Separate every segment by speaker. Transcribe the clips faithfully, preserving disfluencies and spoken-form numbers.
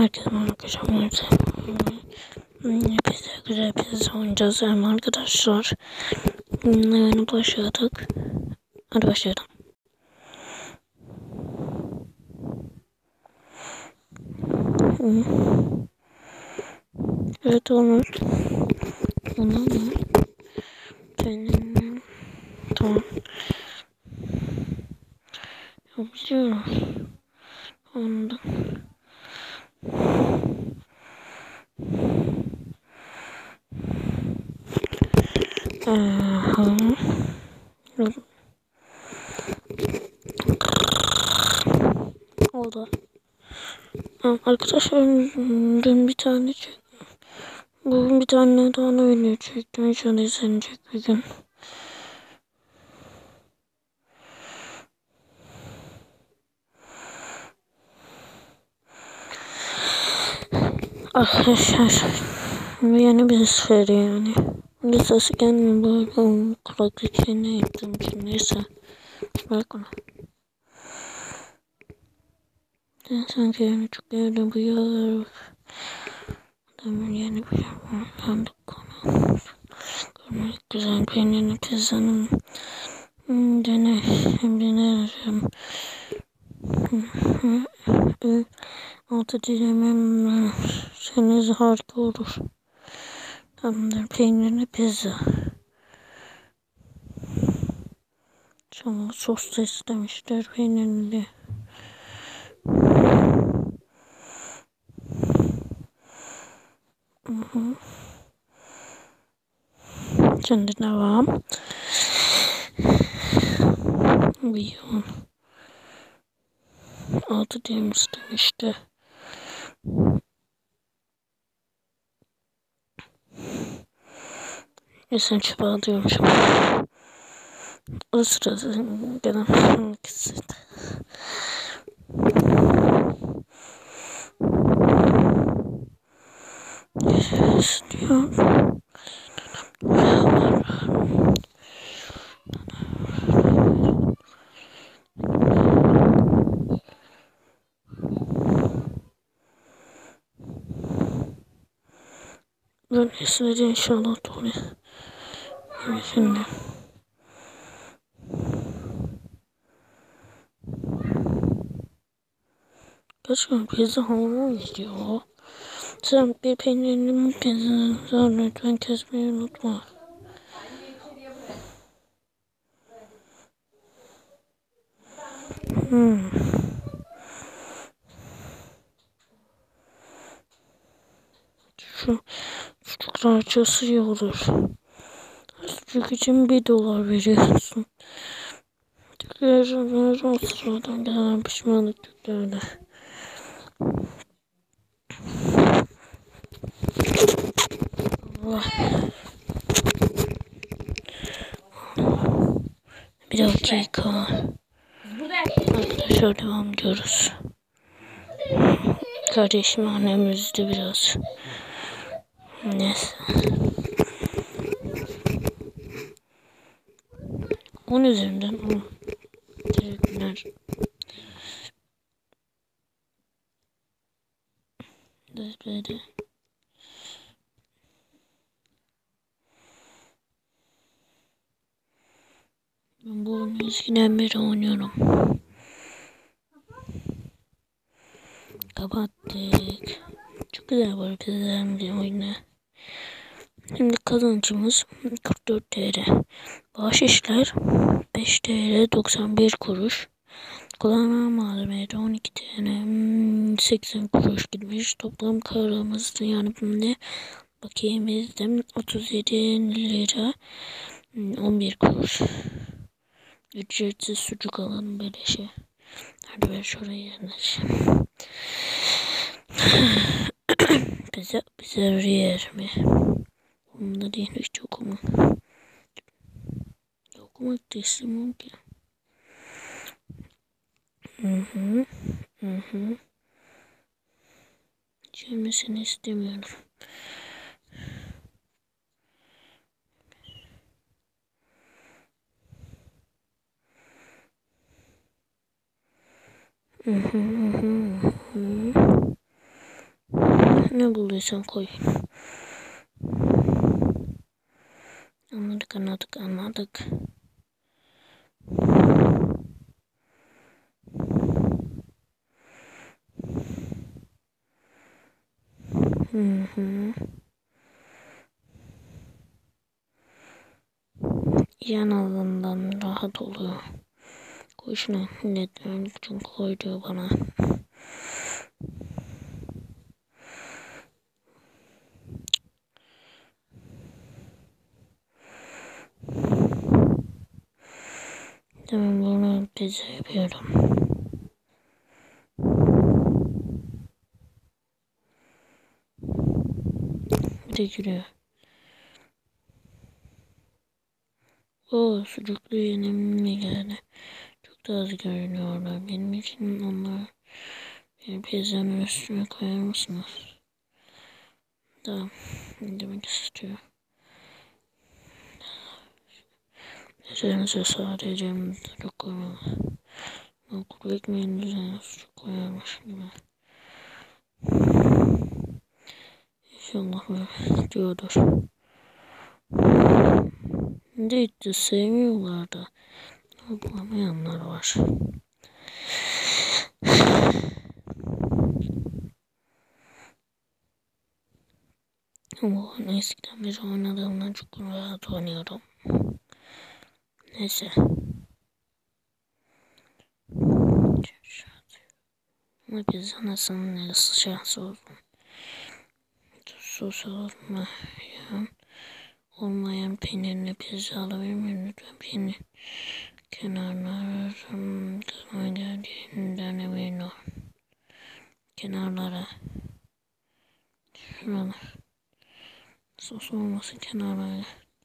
Speaker 1: Herkese merhaba arkadaşlar. Biz de güzel pizza oynayacağız yani arkadaşlar. Hemen başladık. Hadi başlayalım. Evet Onur. Ona mı? Benim. Tamam. Yapıyorum. Ondan. Aha. Oldu. Arkadaşlar dün bir tane çektim. Bugün bir tane daha oyunu çektim. İnşallah izlenecek bir gün. Arkadaşlar yeni bir seri yani. Bir sesi gelmiyor böyle kulaklık yerine yaptığım için neyse. Bırak onu. Ben sanki yani çok yerde bu yağlar adamın yeni bir yandık konu. Görmek güzel peynirli pizzanın dene denerim. Altı dilemem seniz harika olur. Tamamdır, peynirli pizza. Sonra sos da istemişler peynirli. Hı hı. Şimdi devam. Biyom. Altı dilim istemişti. Neyse çöpe alıyormuşum. O sırada gelen ikisi de. İstiyor. Ben esnedi inşallah doğru. Evet şimdi. Gerçekten pizza hamuru istiyor. Sen bir peynirli pizza lütfen kesmeyi unutma. Hmm. Şu çocuklar açısı iyi olur. Çocuk için bir dolar veriyorsun. Tekrar o sıradan gelen pişmanlık yüklerle. Allah. Bir dakika. Arkadaşlar devam ediyoruz. Kardeşim annem üzdü biraz. Neyse. On üzerinden on. Teşekkürler. Böyle. Ben bu oyunu eskiden beri oynuyorum. Kapattık. Çok güzel var güzel bir oyunu. Şimdi kazancımız kırk dört T L. Bahşişler beş T L doksan bir kuruş. Kullanılan malzemede on iki T L seksen kuruş gitmiş. Toplam karımız yani şimdi bakiyemizde otuz yedi lira on bir kuruş. Ücretsiz sucuk alalım beleşe. Hadi ben şuraya yerleşeyim. bize bize yer mi? Bunda değil hiç okuma. Okumak da istemiyorum ki. Hı hı. Hı hı. Gelmesini istemiyorum. Hı hı hı hı. Ne bulduysan koy. Anladık anladık anladık. Hı hı. Yan alandan rahat oluyor. Koy şunu. Neden için koy diyor bana. Tamam bunu pizza yapıyorum. Bir de giriyor. O sucuklu yenim mi geldi? Çok da az görünüyorlar. Benim için onlar bir pizzanın üstüne koyar mısınız? Tamam. Demek istiyor. Üzerinize sadece sucuk koymalı. Kuru ekmeğin üzerine sucuk koyarmış gibi. İnşallah böyle diyordur. De hiç de sevmiyorlar da. Bulamayanlar var. Ama eskiden beri oynadığımdan çok rahat oynuyorum. Neyse. Ama biz anasının neresi şansı olsun. Sos olmayan, olmayan peynirli pizza alabilir miyim lütfen? Peynir kenarları kısmına geldiğinden emin ol. Kenarlara. Şuralar. Sos olmasın kenarlara.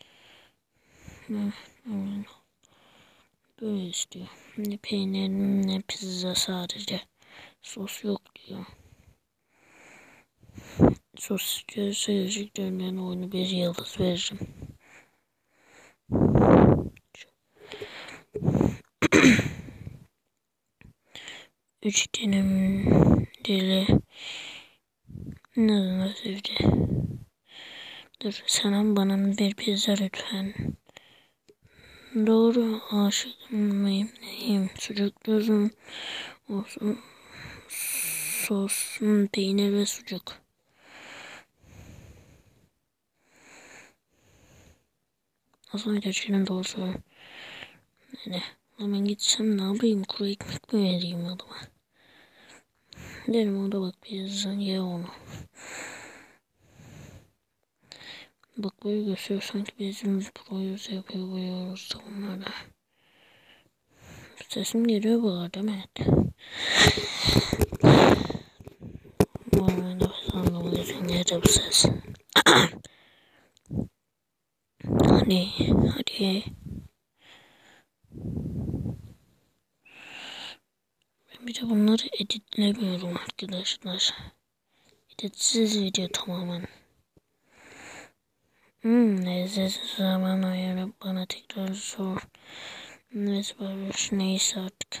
Speaker 1: Emin ol. Böyle istiyor. Ne peynir ne pizza sadece. Sos yok diyor. Sos istiyorsa yüzüklerinden oyunu bir yıldız veririm. Üç dilim dili ne sevdi. Dur sana bana bir pizza lütfen. Doğru aşık mıyım neyim? Sucuk gözüm olsun. Sos, peynir ve sucuk. Aslında gerçekten doğru söylüyorum. Yani hemen gitsem ne yapayım? Kuru ekmek mi vereyim adama? Derim o da bak pizza ye onu. Bak böyle gösteriyor sanki bizim proyuz yapıyor buluyoruz da onlara. Sesim geliyor bu arada evet. Bu arada nefes anlamak için geldi bu ses. Hadi hadi. Ben bir de bunları editlemiyorum arkadaşlar. Editsiz video tamamen. Hmm, lezzetsiz zaman ayırıp bana tekrar sor. Ne sipariş neyse artık.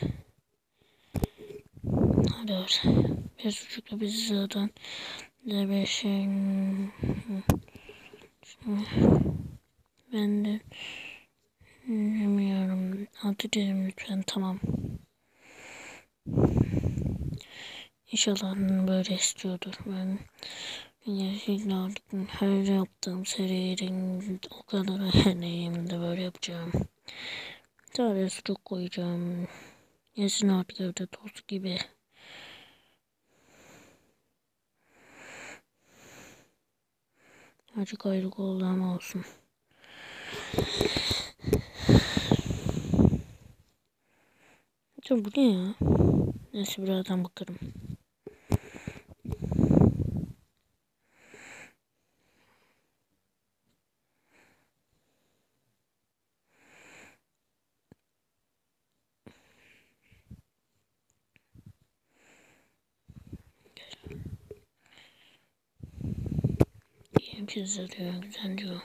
Speaker 1: Hadi hadi. Bir sucuklu pizzadan da bir şey. Ben de bilmiyorum. Adı dedim lütfen tamam. İnşallah böyle istiyordur. Ben gerçekten artık her yaptığım serinin o kadar deneyim de böyle yapacağım. Sadece sucuk koyacağım. Yesin artık evde toz gibi. Acık ayrık oldu ama olsun. Dur bu ne ya? Neyse birazdan bakarım. İyi pizza diyor, güzel diyor.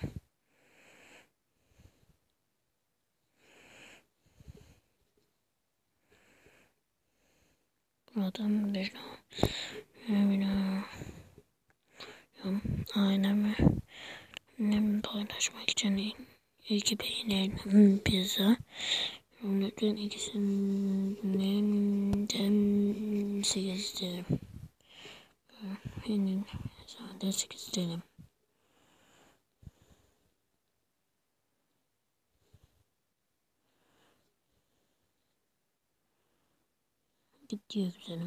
Speaker 1: Buradan bir daha. ailemi annemle paylaşmak için iki peynirli pizza. Lütfen ikisinden sekiz isterim. Peynir sadece sekiz isterim. Gidiyor güzelim.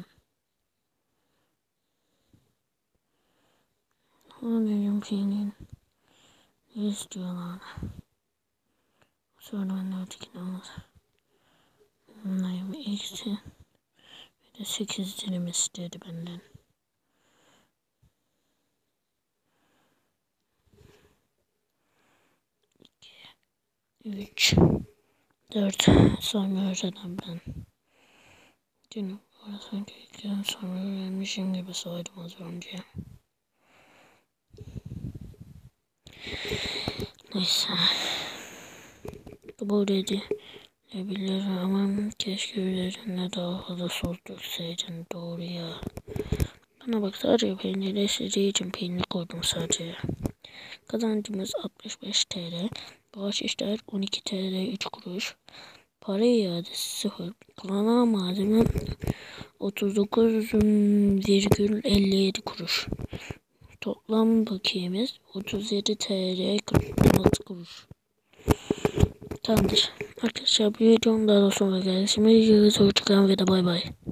Speaker 1: Anlayacağım peynir. Ne istiyorlar? Sonra ben de ötekini alır. Anlayayım eksi. Bir de sekiz dilim istedi benden. iki, üç, dört saymıyoruz zaten ben. Canım orası gereken sonra öğrenmişim gibi saydım az önce. Neyse. Bu edilebilir ama keşke üzerine daha fazla sos dökseydin. Doğru ya. Bana bak, sadece peyniri istediği için peynir koydum sadece. Kazancımız altmış beş TL. Bahşişler on iki TL üç kuruş. Para iadesi sıfır. Kullanan malzeme otuz dokuz virgül elli yedi kuruş. Toplam bakiyemiz otuz yedi TL kırk altı kuruş. Tamamdır. Arkadaşlar, bir videonun daha da sonra gelsin. Videoyu hoşçakalın ve de bay bay.